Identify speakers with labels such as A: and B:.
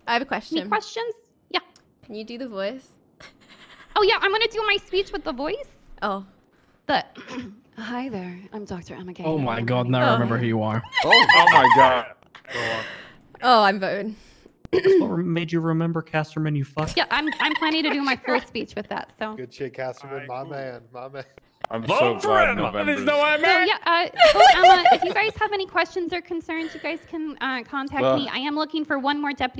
A: I have a question.
B: Any questions? Yeah.
A: Can you do the voice?
B: Oh yeah, I'm gonna do my speech with the voice.
A: Oh.
B: Hi there, I'm Dr. Emma Gaine.
C: Oh my god, now I remember who you are.
D: Oh my god.
A: Oh, I'm voting.
E: What made you remember Casterman, you fuck?
B: Yeah, I'm planning to do my full speech with that. So.
F: Good shit, Casterman. My man.
D: I'm so glad November's...
B: So yeah, so Emma, if you guys have any questions or concerns, you guys can contact me. I am looking for one more deputy.